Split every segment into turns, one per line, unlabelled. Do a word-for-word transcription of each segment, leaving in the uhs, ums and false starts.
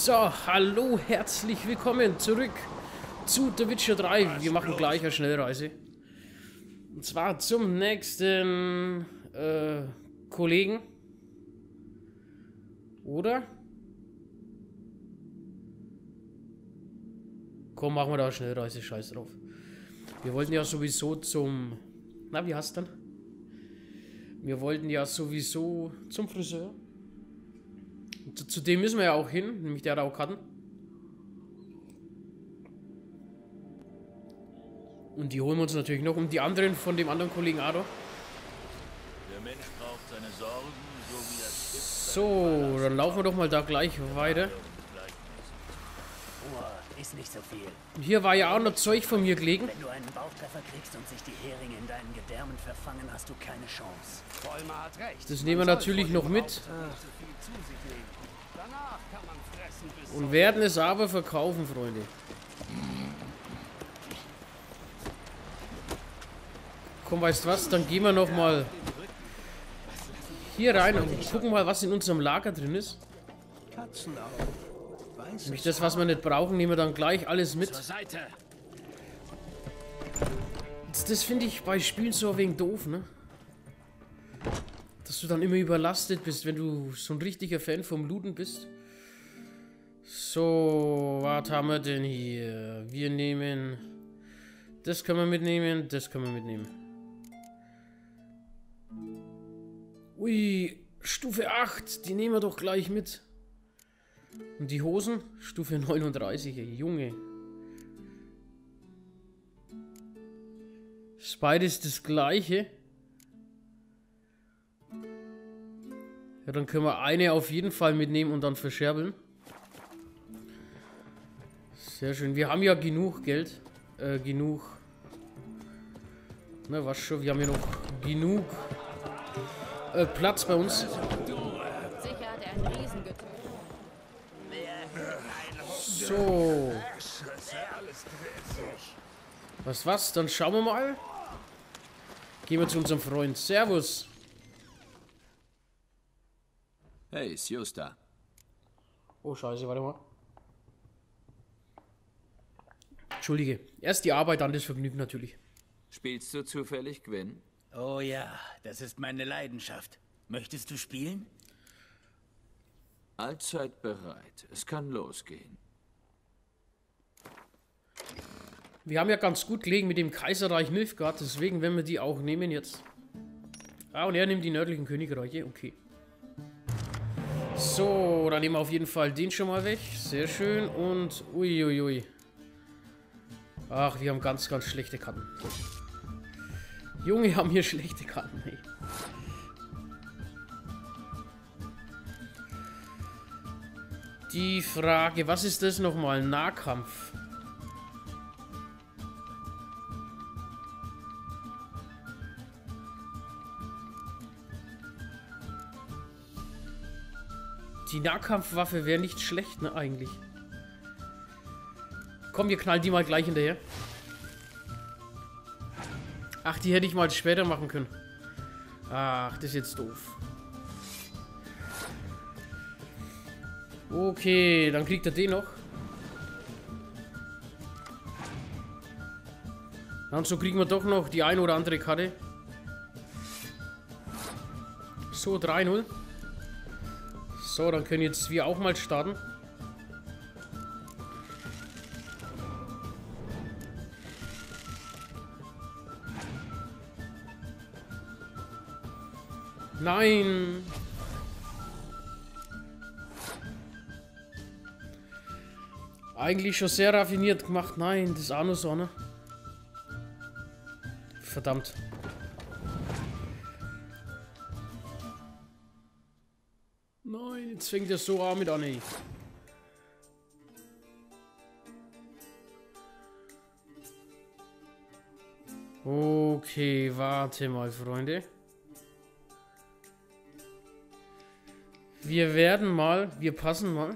So, hallo, herzlich willkommen zurück zu The Witcher drei. Wir machen gleich eine Schnellreise. Und zwar zum nächsten äh, Kollegen. Oder? Komm, machen wir da eine Schnellreise, scheiß drauf. Wir wollten ja sowieso zum... Na, wie heißt denn? Wir wollten ja sowieso zum Friseur. Zu, zu dem müssen wir ja auch hin, nämlich der Raukatten. Und die holen wir uns natürlich noch. Und die anderen von dem anderen Kollegen auch noch.
Der Mensch braucht seine Sorgen, so wie das Schiff.
So, dann laufen wir doch mal da gleich weiter.
Oh, ist nicht so viel.
Hier war ja auch noch Zeug von mir gelegen.
Wenn du einen Bauchtreffer kriegst und sich die Heringe in deinen Gedärmen verfangen, hast du keine Chance.
Vollmer hat recht.
Das nehmen wir natürlich noch mit.
Danach kann man fressen bis
Und werden es aber verkaufen, Freunde. Komm, weißt was? Dann gehen wir noch mal hier rein und gucken mal, was in unserem Lager drin ist. Nämlich das, was wir nicht brauchen, nehmen wir dann gleich alles mit.
zur Seite.
Das, das finde ich bei Spielen so ein wenig doof, ne? Dass du dann immer überlastet bist, wenn du so ein richtiger Fan vom Looten bist. So, was haben wir denn hier? Wir nehmen... Das können wir mitnehmen, das können wir mitnehmen. Ui, Stufe acht, die nehmen wir doch gleich mit. Und die Hosen? Stufe neununddreißig, ey, Junge. Ist beides das gleiche. Ja, dann können wir eine auf jeden Fall mitnehmen und dann verscherbeln. Sehr schön. Wir haben ja genug Geld. Äh, genug. Na, was schon? Wir haben ja noch genug äh, Platz bei uns.
Sicher hat er einen Riesen getötet.
So. Was, was? Dann schauen wir mal. Gehen wir zu unserem Freund. Servus.
Hey, ist Just da?
Oh, scheiße, warte mal. Entschuldige. Erst die Arbeit, dann das Vergnügen natürlich.
Spielst du zufällig Gwyn?
Oh ja, das ist meine Leidenschaft. Möchtest du spielen?
Allzeit bereit. Es kann losgehen.
Wir haben ja ganz gut gelegen mit dem Kaiserreich Nilfgaard, deswegen werden wir die auch nehmen jetzt. Ah, und er nimmt die nördlichen Königreiche, okay. So, dann nehmen wir auf jeden Fall den schon mal weg. Sehr schön und uiuiui. Ui, ui. Ach, wir haben ganz, ganz schlechte Karten. Junge, haben hier schlechte Karten, ey. Die Frage, was ist das nochmal? Nahkampf. Die Nahkampfwaffe wäre nicht schlecht, ne, eigentlich. Komm, wir knallen die mal gleich hinterher. Ach, die hätte ich mal später machen können. Ach, das ist jetzt doof. Okay, dann kriegt er den noch. Und so kriegen wir doch noch die eine oder andere Karte. So, drei null. So, dann können jetzt wir auch mal starten. Nein! Eigentlich schon sehr raffiniert gemacht. Nein, das ist auch nur so, ne? Verdammt. Nein, jetzt fängt er so an mit an, ey. Okay, warte mal, Freunde. Wir werden mal, wir passen mal.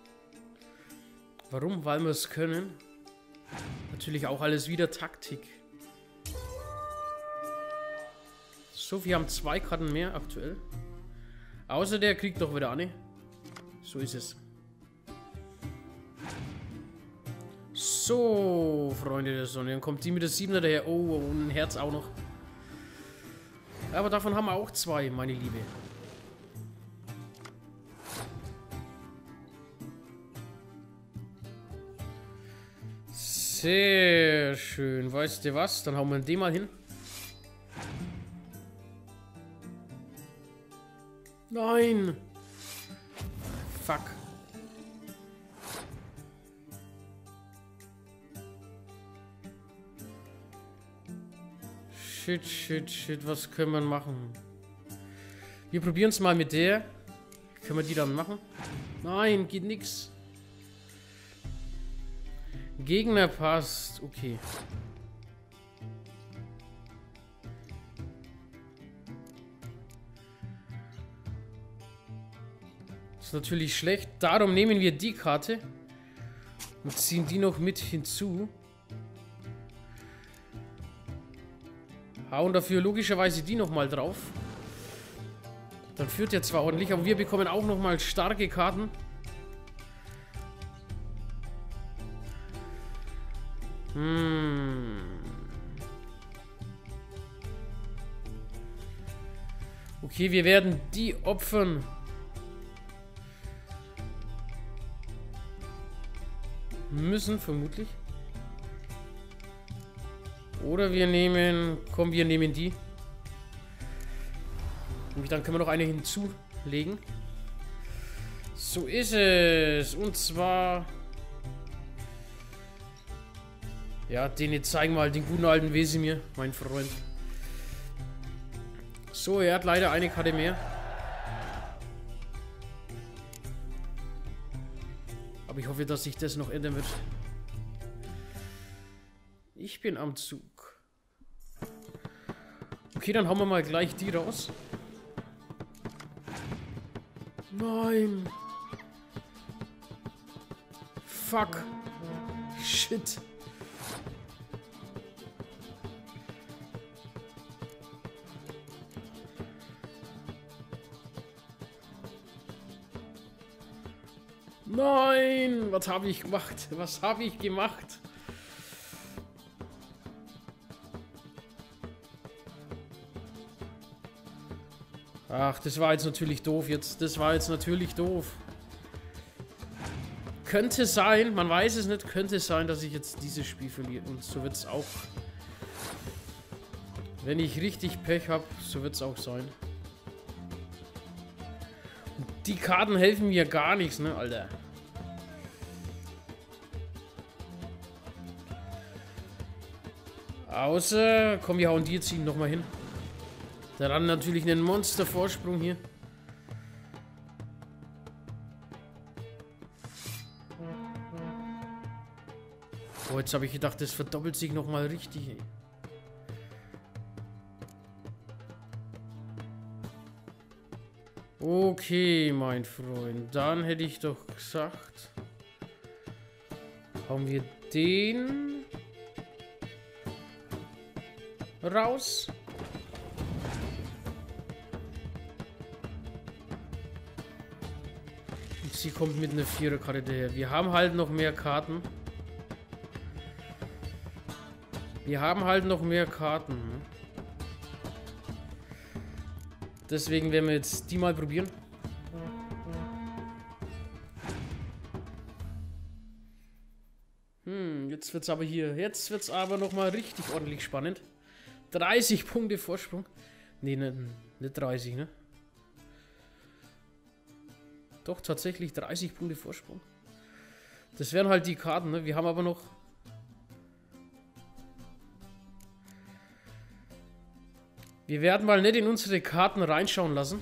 Warum? Weil wir es können. Natürlich auch alles wieder Taktik. So, wir haben zwei Karten mehr aktuell. Außer der kriegt doch wieder eine. So ist es. So, Freunde der Sonne. Dann kommt die mit der siebener daher. Oh, und ein Herz auch noch. Aber davon haben wir auch zwei, meine Liebe. Sehr schön. Weißt du was? Dann hauen wir den mal hin. Nein! Fuck. Shit, shit, shit. Was können wir machen? Wir probieren es mal mit der. Können wir die dann machen? Nein, geht nix. Gegner passt. Okay. Ist natürlich schlecht. Darum nehmen wir die Karte und ziehen die noch mit hinzu. Hauen dafür logischerweise die nochmal drauf. Dann führt er zwar ordentlich, aber wir bekommen auch nochmal starke Karten. Hm. Okay, wir werden die opfern. Müssen, vermutlich. Oder wir nehmen... Komm, wir nehmen die. Und dann können wir noch eine hinzulegen. So ist es. Und zwar... Ja, den jetzt zeigen wir halt, den guten alten Wesemir, mein Freund. So, er hat leider eine Karte mehr. Aber ich hoffe, dass sich das noch ändern wird. Ich bin am Zug. Okay, dann hauen wir mal gleich die raus. Nein. Fuck. Shit. Nein! Was habe ich gemacht? Was habe ich gemacht? Ach, das war jetzt natürlich doof jetzt. Das war jetzt natürlich doof. Könnte sein, man weiß es nicht, könnte sein, dass ich jetzt dieses Spiel verliere. Und so wird es auch. Wenn ich richtig Pech habe, so wird es auch sein. Und die Karten helfen mir gar nichts, ne, Alter. Außer, komm, wir hauen die jetzt ihn nochmal hin. Daran natürlich einen Monstervorsprung hier. Oh, jetzt habe ich gedacht, das verdoppelt sich nochmal richtig. Ey. Okay, mein Freund. Dann hätte ich doch gesagt, hauen wir den raus. Und sie kommt mit einer Viererkarte daher. Wir haben halt noch mehr Karten. Wir haben halt noch mehr Karten. Deswegen werden wir jetzt die mal probieren. Hm, jetzt wird's aber hier. Jetzt wird's aber nochmal richtig ordentlich spannend. dreißig Punkte Vorsprung. Nee, ne, nicht dreißig, ne? Doch, tatsächlich dreißig Punkte Vorsprung. Das wären halt die Karten, ne? Wir haben aber noch... Wir werden mal nicht in unsere Karten reinschauen lassen.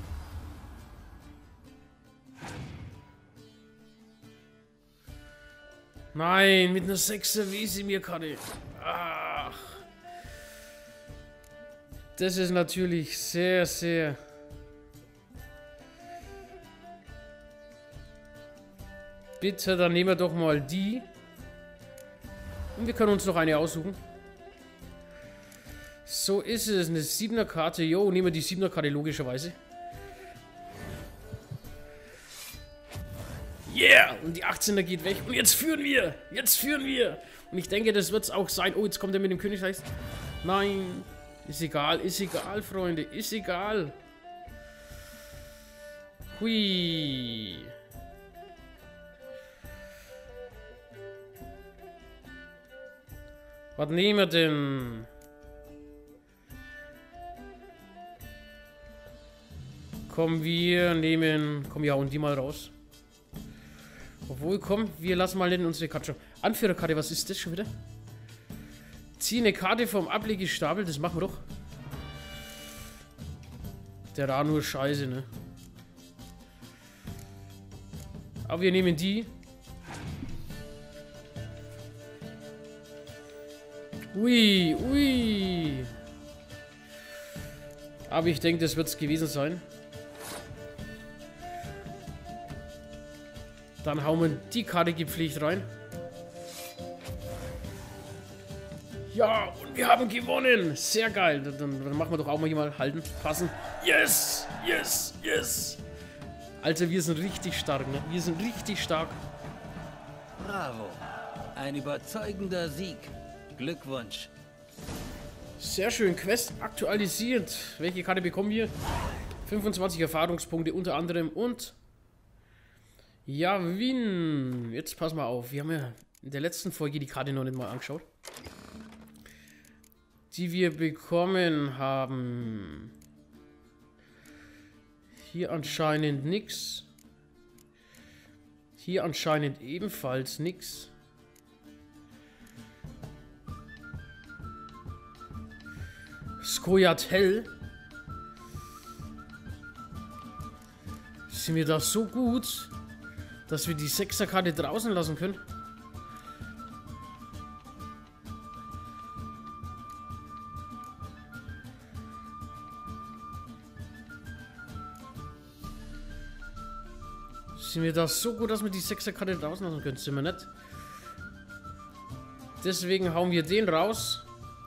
Nein, mit einer sechser Wesemir-Karte. Ach. Das ist natürlich sehr, sehr... Bitte, dann nehmen wir doch mal die. Und wir können uns noch eine aussuchen. So ist es, eine siebener Karte. Jo, nehmen wir die siebener Karte logischerweise. Yeah! Yeah! Und die achtzehner geht weg. Und jetzt führen wir! Jetzt führen wir! Und ich denke, das wird es auch sein. Oh, jetzt kommt er mit dem Königreich. Nein! Ist egal, ist egal, Freunde. Ist egal. Hui. Was nehmen wir denn? Komm, wir nehmen... Komm, ja, und die mal raus. Obwohl, komm, wir lassen mal in unsere Karte. Anführerkarte, was ist das schon wieder? Zieh eine Karte vom Ablegestapel, das machen wir doch. Der da nur Scheiße, ne? Aber wir nehmen die. Ui, ui. Aber ich denke, das wird es gewesen sein. Dann hauen wir die Karte gepflegt rein. Ja, und wir haben gewonnen. Sehr geil. Dann, dann machen wir doch auch mal hier mal halten, passen. Yes, yes, yes. Also wir sind richtig stark, ne? Wir sind richtig stark.
Bravo. Ein überzeugender Sieg. Glückwunsch.
Sehr schön. Quest aktualisiert. Welche Karte bekommen wir? fünfundzwanzig Erfahrungspunkte unter anderem und... Ja, Win. Jetzt pass mal auf. Wir haben ja in der letzten Folge die Karte noch nicht mal angeschaut. Die wir bekommen haben. Hier anscheinend nix. Hier anscheinend ebenfalls nix. Skoyatel. Sind wir da so gut, dass wir die Sechser-Karte draußen lassen können? Sind wir da so gut, dass wir die Sechser-Karte draußen lassen können? Sind wir nicht? Deswegen hauen wir den raus.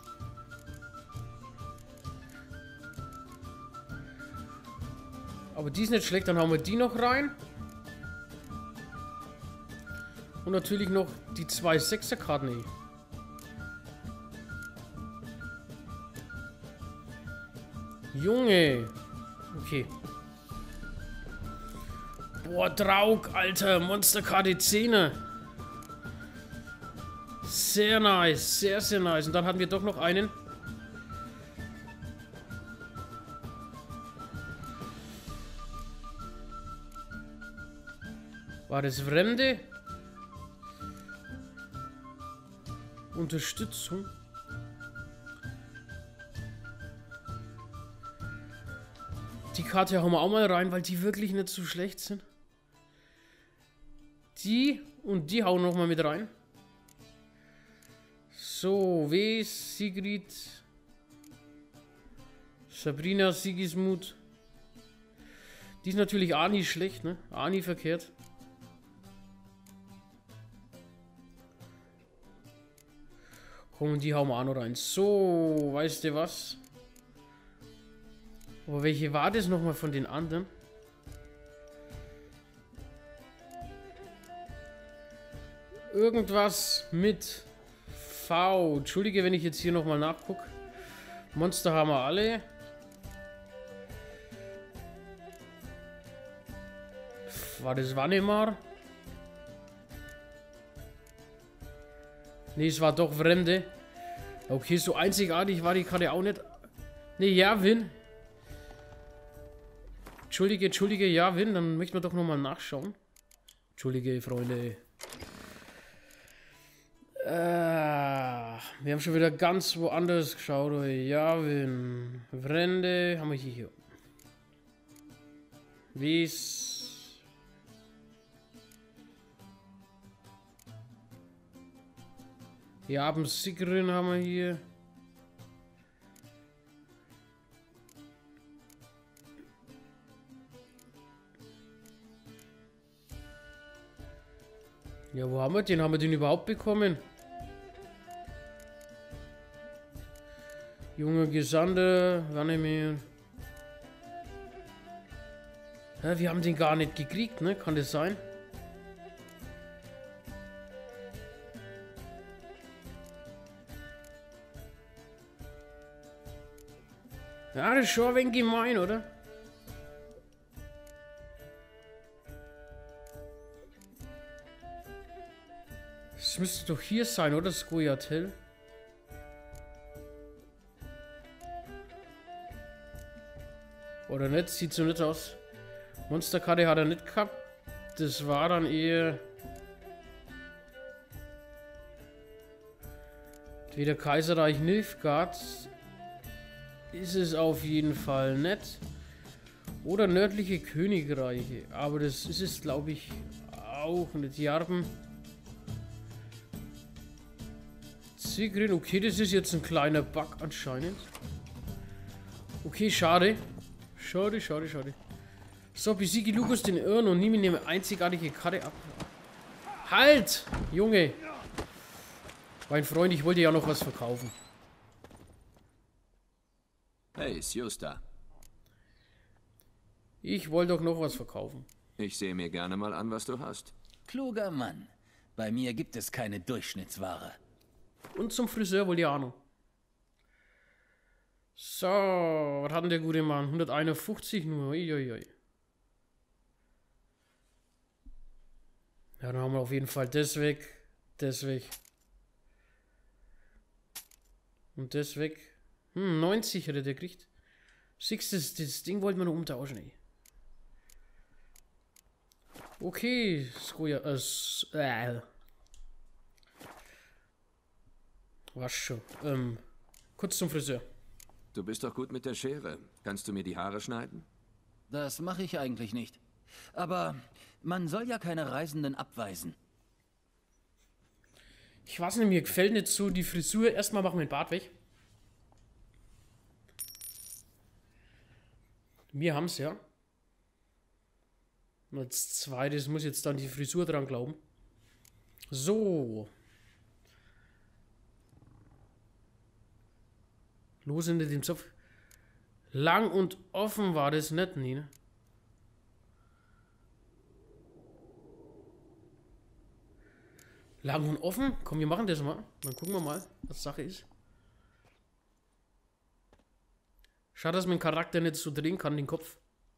Aber die ist nicht schlecht, dann hauen wir die noch rein. Und natürlich noch die zwei Sechser-Karten. Junge. Okay. Boah, Draug, Alter. Monsterkarte zehn. Sehr nice. Sehr, sehr nice. Und dann hatten wir doch noch einen. War das Fremde? Unterstützung. Die Karte hauen wir auch mal rein, weil die wirklich nicht so schlecht sind. Die und die hauen noch mal mit rein. So, W, Sigrid, Sabrina, Sigismund. Die ist natürlich auch nicht schlecht, ne? Auch nie verkehrt. Komm, die hauen wir auch noch rein. So, weißt du was? Aber welche war das nochmal von den anderen? Irgendwas mit V. Entschuldige, wenn ich jetzt hier nochmal nachgucke. Monster haben wir alle. War das Wannemar? Ne, es war doch Fremde. Okay, so einzigartig war die Karte auch nicht. Ne, ja, Win. Entschuldige, Entschuldige, ja, Win. Dann möchten wir doch nochmal nachschauen. Entschuldige, Freunde. Äh, wir haben schon wieder ganz woanders geschaut. Ja, Win. Fremde haben wir hier. Wie's. Wir haben Sigrin, haben wir hier. Ja, wo haben wir den? Haben wir den überhaupt bekommen? Junge Gesandte, wann mehr? Ja, wir haben den gar nicht gekriegt, ne? Kann das sein? Ja, das ist schon ein wenig gemein, oder? Das müsste doch hier sein, oder? Skoyatel. Oder nicht? Sieht so nicht aus. Monsterkarte hat er nicht gehabt. Das war dann eher... Entweder Kaiserreich Nilfgaard. Ist es auf jeden Fall nicht. Oder nördliche Königreiche. Aber das ist es, glaube ich, auch nicht. Die Jarben. Sigrid, okay, das ist jetzt ein kleiner Bug anscheinend. Okay, schade. Schade, schade, schade. So, besiege Lukas den Irren und nehme eine einzigartige Karte ab. Halt! Junge! Mein Freund, ich wollte ja noch was verkaufen.
Hey, Sjosta.
Ich wollte doch noch was verkaufen.
Ich sehe mir gerne mal an, was du hast.
Kluger Mann. Bei mir gibt es keine Durchschnittsware.
Und zum Friseur wollte ich auch noch. So, was hat denn der gute Mann? hunderteinundfünfzig nur. Uiuiui. Ja, dann haben wir auf jeden Fall das weg. Das weg. Und das weg. Hm, neunzig hätte der gekriegt. Siehst du, das, das Ding wollten wir noch umtauschen, ey. Okay, Skoja, äh, äh. Was schon. Ähm, kurz zum Friseur.
Du bist doch gut mit der Schere. Kannst du mir die Haare schneiden?
Das mache ich eigentlich nicht. Aber man soll ja keine Reisenden abweisen.
Ich weiß nicht, mir gefällt nicht so die Frisur. Erstmal machen wir den Bart weg. Wir haben es ja. Und als zweites muss jetzt dann die Frisur dran glauben. So. Los hinter dem Zopf. Lang und offen war das nicht, nee, ne? Lang und offen? Komm, wir machen das mal. Dann gucken wir mal, was Sache ist. Schade, dass mein Charakter nicht so drehen kann, den Kopf.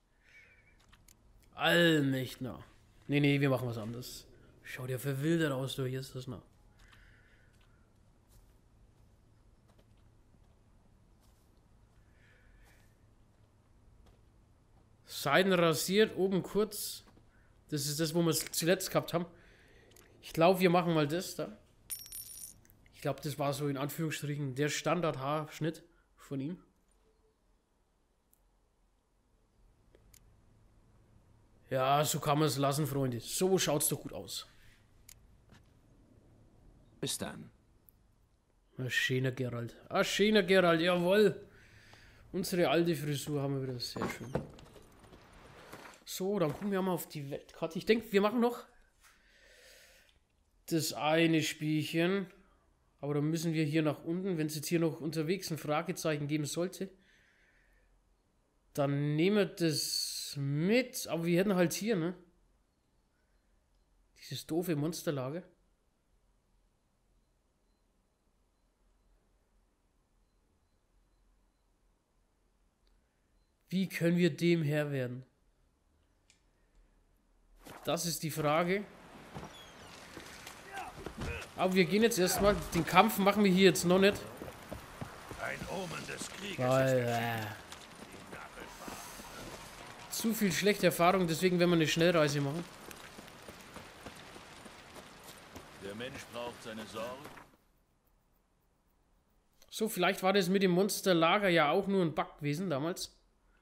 Allmächtner. Nee, nee, wir machen was anderes. Schaut ja verwildert aus, du. Hier ist das noch. Seiten rasiert, oben kurz. Das ist das, wo wir es zuletzt gehabt haben. Ich glaube, wir machen mal das da. Ich glaube, das war so in Anführungsstrichen der Standard-Haarschnitt von ihm. Ja, so kann man es lassen, Freunde. So schaut's doch gut aus.
Bis dann.
Ein schöner Geralt. Ein schöner Geralt, jawohl. Unsere alte Frisur haben wir wieder. Sehr schön. So, dann gucken wir mal auf die Weltkarte. Ich denke, wir machen noch das eine Spielchen. Aber dann müssen wir hier nach unten. Wenn es jetzt hier noch unterwegs ein Fragezeichen geben sollte, dann nehmen wir das mit. Aber wir hätten halt hier, ne? Dieses doofe Monsterlager. Wie können wir dem Herr werden? Das ist die Frage. Aber wir gehen jetzt erstmal. Den Kampf machen wir hier jetzt noch nicht.
Ein Omen des Krieges.
Weil, äh, zu viel schlechte Erfahrung, deswegen werden wir eine Schnellreise machen.
Der Mensch braucht seine Sorgen.
So, vielleicht war das mit dem Monsterlager ja auch nur ein Bug gewesen damals.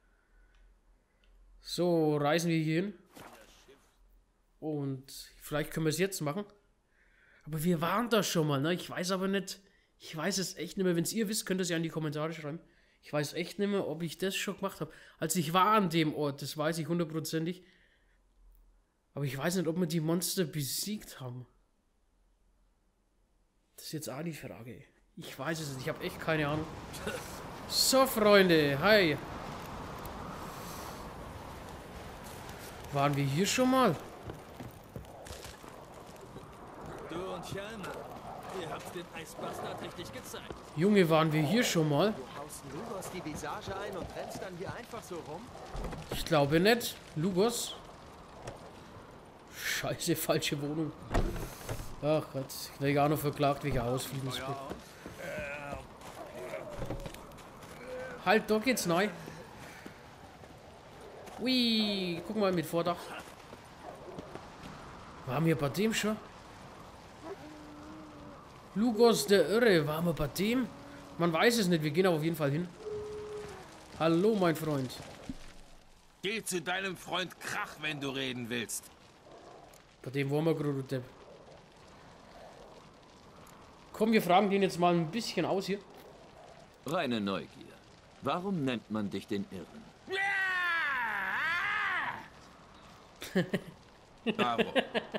So, reisen wir hier hin. Und vielleicht können wir es jetzt machen. Aber wir waren da schon mal, ne? Ich weiß aber nicht. Ich weiß es echt nicht mehr. Wenn es ihr wisst, könnt ihr es ja in die Kommentare schreiben. Ich weiß echt nicht mehr, ob ich das schon gemacht habe. Also ich war an dem Ort, das weiß ich hundertprozentig. Aber ich weiß nicht, ob wir die Monster besiegt haben. Das ist jetzt auch die Frage. Ich weiß es nicht, ich habe echt keine Ahnung. So, Freunde, hi. Waren wir hier schon mal?
Du und Chalme.
Ihr habt den Eisbastard richtig gezeigt.
Junge, waren wir hier schon mal?
Du haust Lugos die Visage ein und rennst dann hier einfach so rum?
Ich glaube nicht. Lugos. Scheiße, falsche Wohnung. Ach Gott, ich werde ja auch noch verklagt wegen Ausfliegensflucht. Halt, da geht's neu. Ui, guck mal mit Vordach. Waren wir bei dem schon? Lugos der Irre, waren wir bei dem? Man weiß es nicht, wir gehen aber auf jeden Fall hin. Hallo, mein Freund.
Geh zu deinem Freund Krach, wenn du reden willst.
Bei dem waren wir gerade, du Depp. Komm, wir fragen den jetzt mal ein bisschen aus hier.
Reine Neugier. Warum nennt man dich den Irren?
Bravo.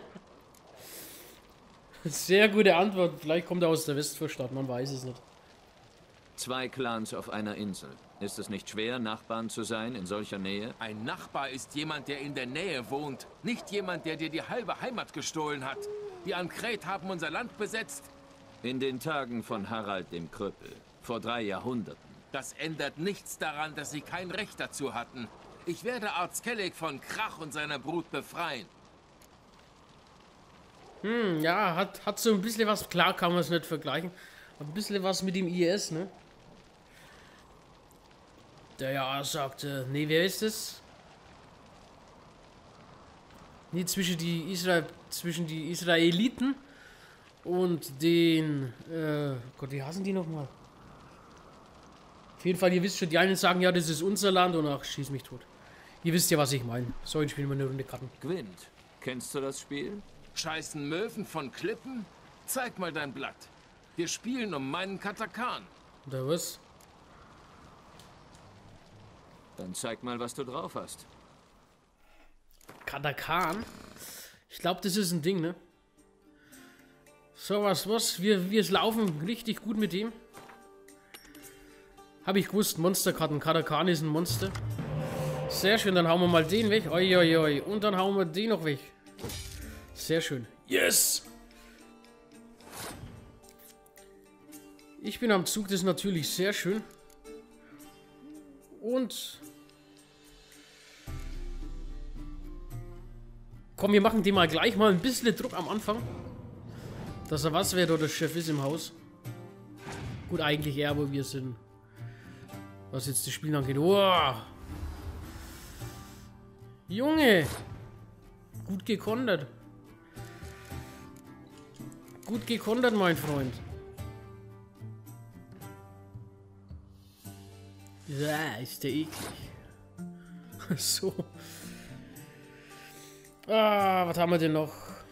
Sehr gute Antwort. Vielleicht kommt er aus der Westvorstadt, man weiß es nicht.
Zwei Clans auf einer Insel. Ist es nicht schwer, Nachbarn zu sein in solcher Nähe?
Ein Nachbar ist jemand, der in der Nähe wohnt. Nicht jemand, der dir die halbe Heimat gestohlen hat. Die Ankret haben unser Land besetzt.
In den Tagen von Harald dem Krüppel. Vor drei Jahrhunderten.
Das ändert nichts daran, dass sie kein Recht dazu hatten. Ich werde Artskellig von Krach und seiner Brut befreien.
Hm, ja, hat, hat so ein bisschen was, klar kann man es nicht vergleichen, ein bisschen was mit dem I S, ne? Der ja sagte, nee, wer ist das? Nee, zwischen die, Israel, zwischen die Israeliten und den, äh, Gott, wie heißen die nochmal? Auf jeden Fall, ihr wisst schon, die einen sagen, ja, das ist unser Land und ach, schieß mich tot. Ihr wisst ja, was ich meine. So, jetzt spielen wir eine Runde Karten.
Gwent, kennst du das Spiel?
Scheißen Möwen von Klippen? Zeig mal dein Blatt. Wir spielen um meinen Katakan.
Oder was?
Dann zeig mal, was du drauf hast.
Katakan? Ich glaube, das ist ein Ding, ne? So, was, was? Wir, wir laufen richtig gut mit dem. Habe ich gewusst, Monsterkarten. Katakan ist ein Monster. Sehr schön, dann hauen wir mal den weg. Oi, oi, oi. Und dann hauen wir den noch weg. Sehr schön. Yes! Ich bin am Zug, das ist natürlich sehr schön. Und... Komm, wir machen dem mal gleich mal ein bisschen Druck am Anfang. Dass er was wird oder Chef ist im Haus. Gut, eigentlich eher, aber wir sind... Was jetzt das Spiel angeht. Oh. Junge! Gut gekontert. Gut gekontert, mein Freund. Ja, ist der eklig. So. Ah, was haben wir denn noch?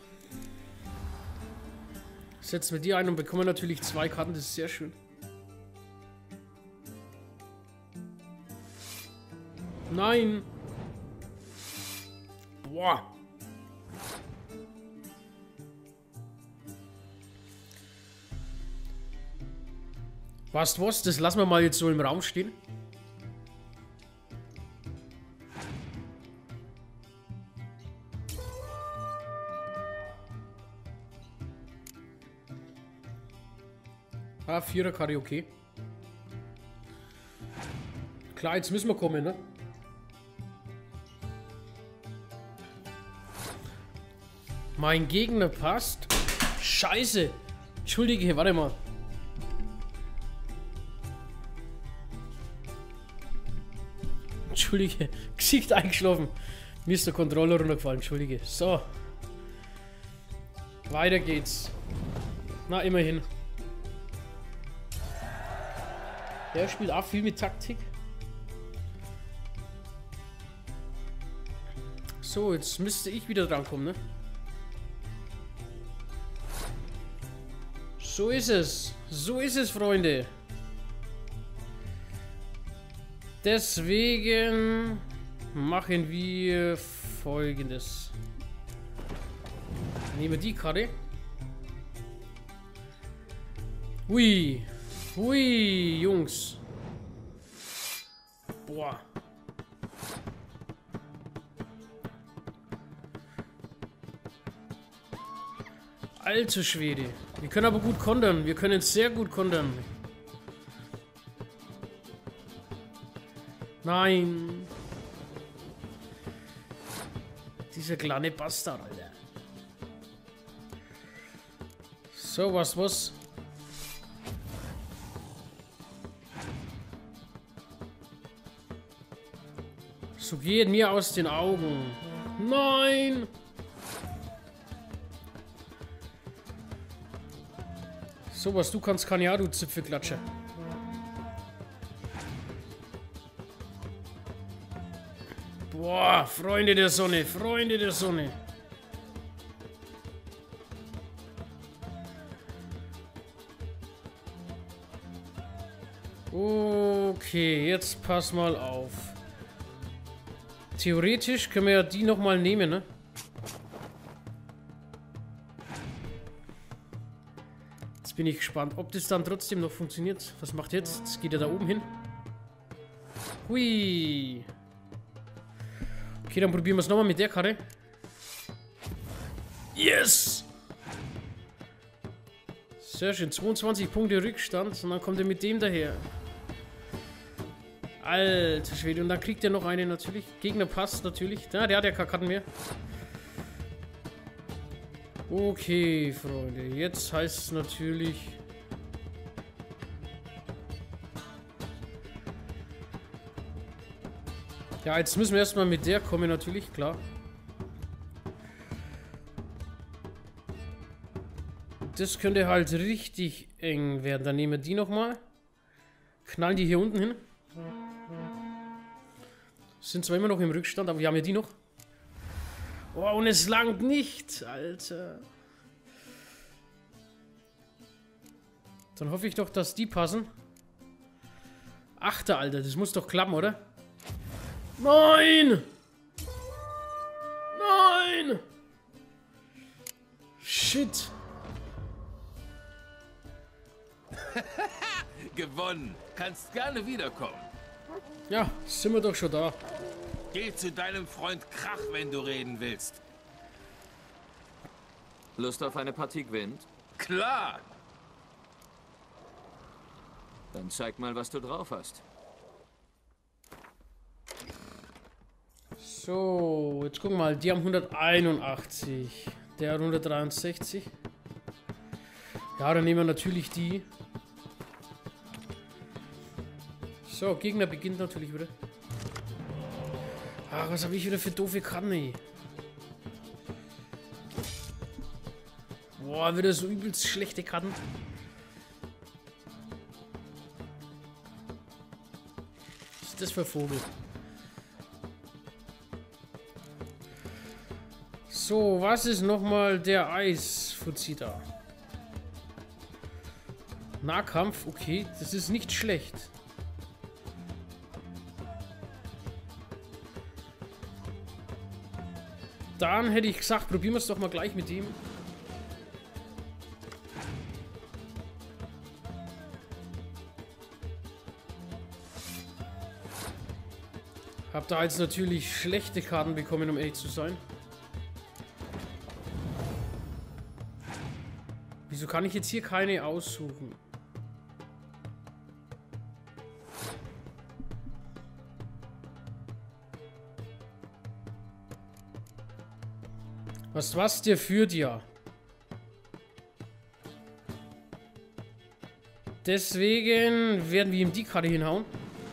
Setzen wir die ein und bekommen natürlich zwei Karten, das ist sehr schön. Nein! Boah! Weißt du was? Das lassen wir mal jetzt so im Raum stehen. Ah, Vierer Karaoke. Klar, jetzt müssen wir kommen, ne? Mein Gegner passt. Scheiße. Entschuldige, warte mal. Entschuldige. Gesicht eingeschlafen. Mir ist der Controller runtergefallen. Entschuldige. So. Weiter geht's. Na, immerhin. Der spielt auch viel mit Taktik. So, jetzt müsste ich wieder drankommen, ne? So ist es. So ist es, Freunde. Deswegen machen wir Folgendes. Nehmen wir die Karte. Hui. Hui, Jungs. Boah. Alter Schwede. Wir können aber gut kontern. Wir können sehr gut kontern. Nein. Dieser kleine Bastard, Alter. So, was, was? So geht mir aus den Augen. Nein! So was du kannst, kann ja, du Zipfelklatscher. Boah, Freunde der Sonne, Freunde der Sonne. Okay, jetzt pass mal auf. Theoretisch können wir ja die nochmal nehmen, ne? Jetzt bin ich gespannt, ob das dann trotzdem noch funktioniert. Was macht jetzt? Jetzt geht er da oben hin. Hui. Okay, dann probieren wir es nochmal mit der Karre. Yes! Sehr schön, zweiundzwanzig Punkte Rückstand. Und dann kommt er mit dem daher. Alter Schwede, und dann kriegt er noch eine natürlich. Gegner passt natürlich. Ja, der hat ja keine Karten mehr. Okay, Freunde. Jetzt heißt es natürlich... Ja, jetzt müssen wir erstmal mit der kommen, natürlich, klar. Das könnte halt richtig eng werden. Dann nehmen wir die nochmal. Knallen die hier unten hin. Sind zwar immer noch im Rückstand, aber wir haben ja die noch. Oh, und es langt nicht, Alter. Dann hoffe ich doch, dass die passen. Achter, Alter, das muss doch klappen, oder? Nein! Nein! Shit!
Gewonnen. Kannst gerne wiederkommen.
Ja, sind wir doch schon da.
Geh zu deinem Freund Krach, wenn du reden willst.
Lust auf eine Partie Gwent?
Klar!
Dann zeig mal, was du drauf hast.
So, jetzt gucken wir mal. Die haben hunderteinundachtzig. Der hat hundertdreiundsechzig. Ja, dann nehmen wir natürlich die. So, Gegner beginnt natürlich wieder. Ach, was habe ich wieder für doofe Karten, ey. Boah, wieder so übelst schlechte Karten. Was ist das für ein Vogel? So, was ist nochmal der Eisfuzzi da? Nahkampf, okay, das ist nicht schlecht. Dann hätte ich gesagt, probieren wir es doch mal gleich mit ihm. Hab da jetzt natürlich schlechte Karten bekommen, um ehrlich zu sein. Wieso kann ich jetzt hier keine aussuchen? Was, was, der führt ja. Deswegen werden wir ihm die Karte hinhauen.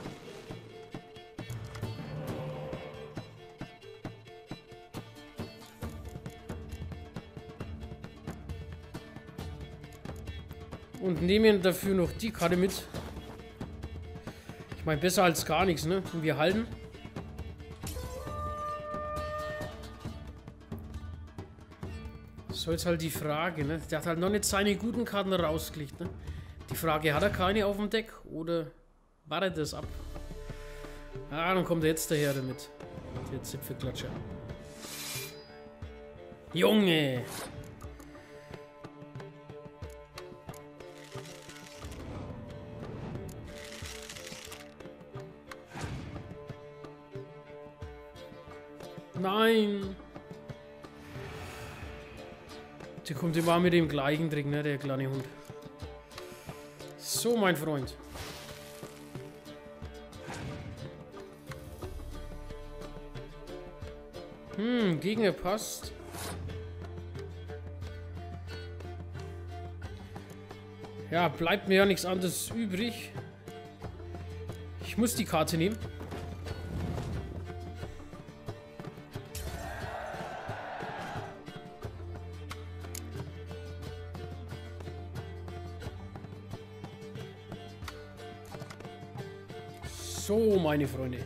Und nehmen dafür noch die Karte mit. Ich meine, besser als gar nichts, ne? Und wir halten. So, jetzt halt die Frage, ne? Der hat halt noch nicht seine guten Karten rausgelegt, ne? Die Frage, hat er keine auf dem Deck oder wartet das ab? Ah, dann kommt er jetzt daher damit. Der Zipfelklatscher. Junge! Nein! Der kommt immer mit dem gleichen Trick, ne, der kleine Hund. So, mein Freund. Hm, Gegner passt. Ja, bleibt mir ja nichts anderes übrig. Ich muss die Karte nehmen. So, meine Freunde.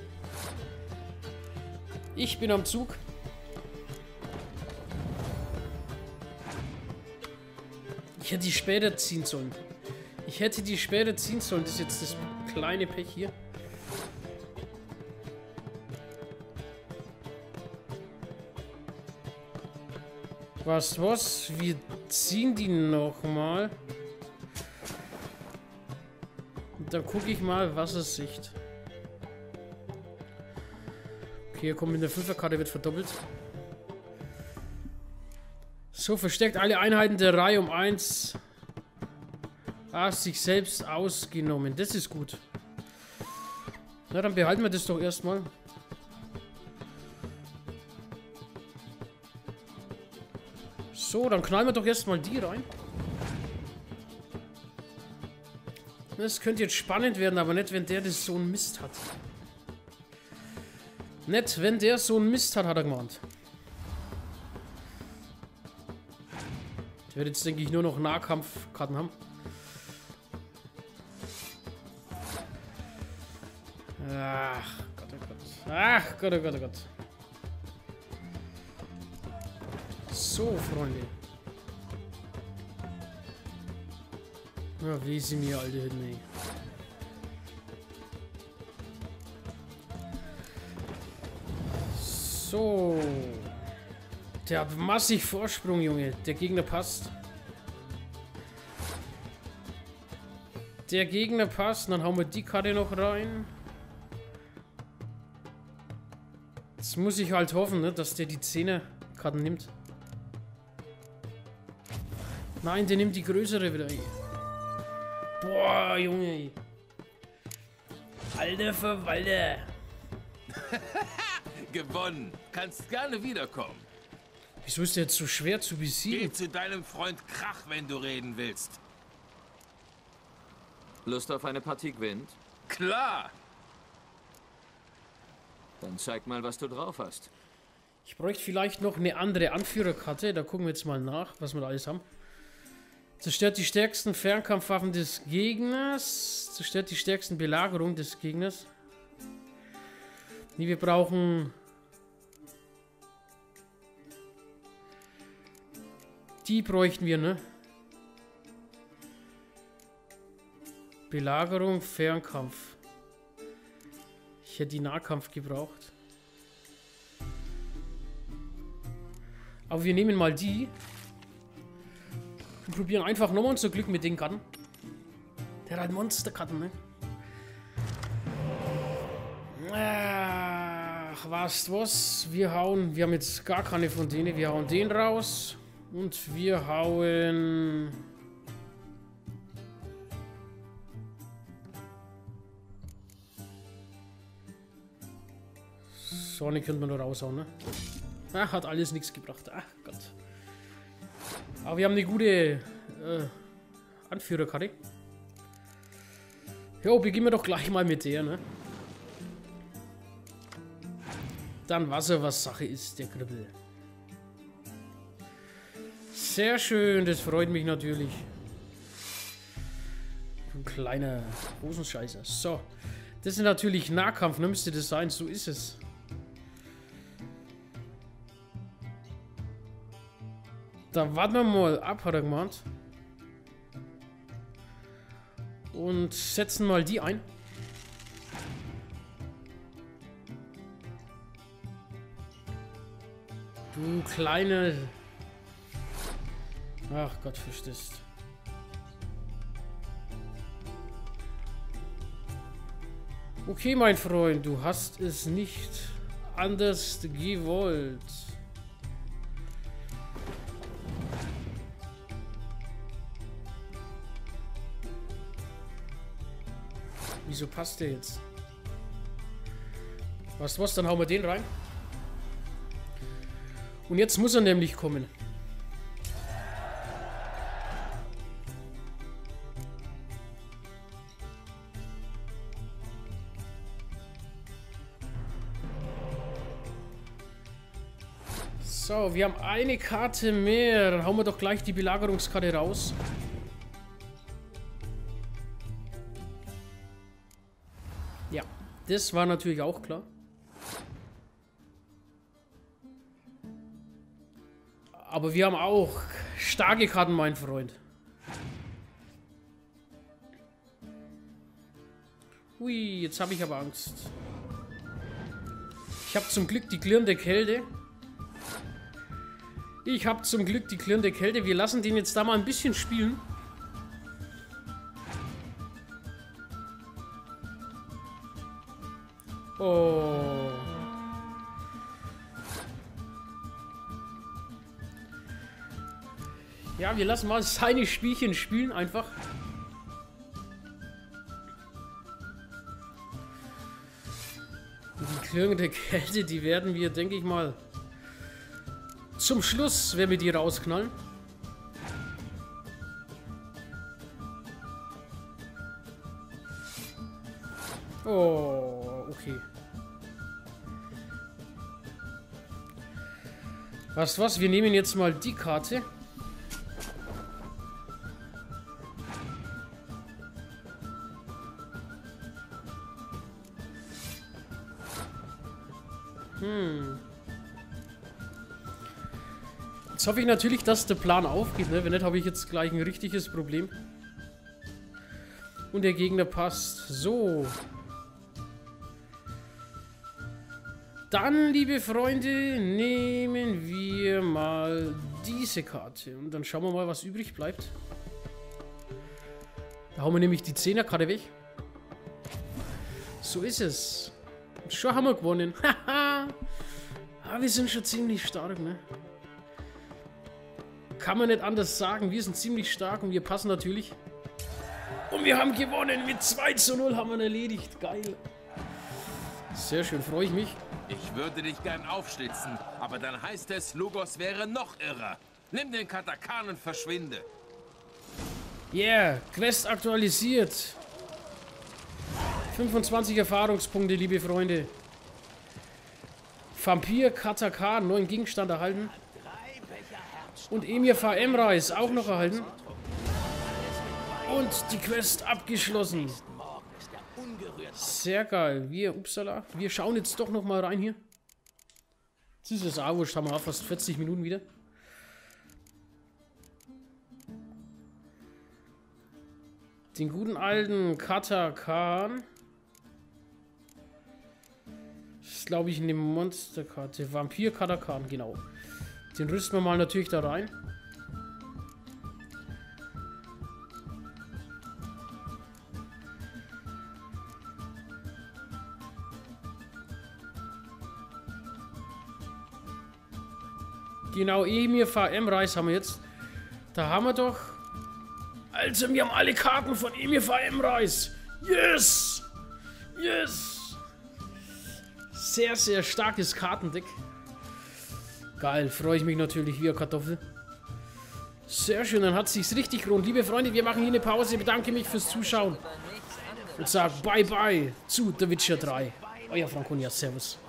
Ich bin am Zug. Ich hätte die später ziehen sollen. Ich hätte die später ziehen sollen. Das ist jetzt das kleine Pech hier. Was, was? Wir ziehen die nochmal. Dann gucke ich mal, was es Sicht. Okay, hier kommt mit der Fünferkarte, wird verdoppelt. So, versteckt alle Einheiten der Reihe um eins. Ah, sich selbst ausgenommen. Das ist gut. Na, dann behalten wir das doch erstmal. So, dann knallen wir doch erstmal die rein. Das könnte jetzt spannend werden, aber nicht, wenn der das so einen Mist hat. Nicht, wenn der so einen Mist hat, hat er gemeint. Ich werde jetzt, denke ich, nur noch Nahkampfkarten haben. Ach Gott, oh Gott. Ach Gott, oh Gott, oh Gott. So, Freunde. Ja, wie sie mir, alte Hütten, ey. So. Der hat massig Vorsprung, Junge. Der Gegner passt. Der Gegner passt. Dann hauen wir die Karte noch rein. Jetzt muss ich halt hoffen, ne, dass der die Zehner-Karten nimmt. Nein, der nimmt die größere wieder. Ey. Boah, Junge. Alter Verwalter.
Gewonnen. Kannst gerne wiederkommen.
Wieso ist der jetzt so schwer zu besiegen?
Geh zu deinem Freund Krach, wenn du reden willst.
Lust auf eine Partie Gwent?
Klar.
Dann zeig mal, was du drauf hast.
Ich bräuchte vielleicht noch eine andere Anführerkarte. Da gucken wir jetzt mal nach, was wir da alles haben. Zerstört die stärksten Fernkampfwaffen des Gegners. Zerstört die stärksten Belagerungen des Gegners. Nee, wir brauchen... Die bräuchten wir, ne? Belagerung, Fernkampf. Ich hätte die Nahkampf gebraucht. Aber wir nehmen mal die. Und probieren einfach nochmal unser Glück mit den Karten. Der hat Monsterkarten, ne? Ach, weißt du was? Wir hauen... Wir haben jetzt gar keine von denen. Wir hauen den raus. Und wir hauen... Sonic könnte man nur raushauen, ne? Ach, hat alles nichts gebracht. Ach Gott. Aber wir haben eine gute äh, Anführerkarte. Jo, beginnen wir doch gleich mal mit der, ne? Dann Wasser, was Sache ist, der Kribbel. Sehr schön, das freut mich natürlich. Du kleiner Hosenscheißer. So. Das ist natürlich Nahkampf, ne? Müsste das sein, so ist es. Dann warten wir mal ab, hat er gemeint. Und setzen mal die ein. Du kleine... Ach Gott, verstehst. Okay, mein Freund, du hast es nicht anders gewollt. Wieso passt der jetzt? Weißt du was, dann hauen wir den rein. Und jetzt muss er nämlich kommen. So, wir haben eine Karte mehr. Dann hauen wir doch gleich die Belagerungskarte raus. Ja, das war natürlich auch klar. Aber wir haben auch starke Karten, mein Freund. Ui, jetzt habe ich aber Angst. Ich habe zum Glück die klirrende Kälte. Ich habe zum Glück die klirrende Kälte. Wir lassen den jetzt da mal ein bisschen spielen. Oh. Ja, wir lassen mal seine Spielchen spielen, einfach. Die klirrende Kälte, die werden wir, denke ich mal, zum Schluss, wenn wir die rausknallen. Oh, okay. Weißt du was? Wir nehmen jetzt mal die Karte. Hm. Jetzt hoffe ich natürlich, dass der Plan aufgeht, ne? Wenn nicht, habe ich jetzt gleich ein richtiges Problem. Und der Gegner passt. So. Dann, liebe Freunde, nehmen wir mal diese Karte. Und dann schauen wir mal, was übrig bleibt. Da hauen wir nämlich die Zehnerkarte weg. So ist es. Und schon haben wir gewonnen. Haha. Ah, wir sind schon ziemlich stark, ne? Kann man nicht anders sagen. Wir sind ziemlich stark und wir passen natürlich. Und wir haben gewonnen. Mit zwei zu null haben wir ihn erledigt. Geil. Sehr schön, freue ich mich.
Ich würde dich gern aufschlitzen, aber dann heißt es, Lugos wäre noch irrer. Nimm den Katakan und verschwinde.
Yeah, Quest aktualisiert. fünfundzwanzig Erfahrungspunkte, liebe Freunde. Vampir Katakan, neuen Gegenstand erhalten. Und Emir V M-Reis auch noch erhalten. Und die Quest abgeschlossen. Sehr geil. Wir, upsala, wir schauen jetzt doch noch mal rein hier. Jetzt ist es auch wurscht, haben wir auch fast vierzig Minuten wieder. Den guten alten Katakan. Das ist, glaube ich, eine Monsterkarte. Vampir Katakan, genau. Den rüsten wir mal natürlich da rein. Genau, Emir V M-Reis haben wir jetzt. Da haben wir doch. Also, wir haben alle Karten von Emir V M-Reis. Yes! Yes! Sehr, sehr starkes Kartendeck. Geil, freue ich mich natürlich wie eine Kartoffel. Sehr schön, dann hat es sich richtig gelohnt. Liebe Freunde, wir machen hier eine Pause. Ich bedanke mich fürs Zuschauen. Und sage Bye-Bye zu The Witcher drei. Euer Franconia, Servus.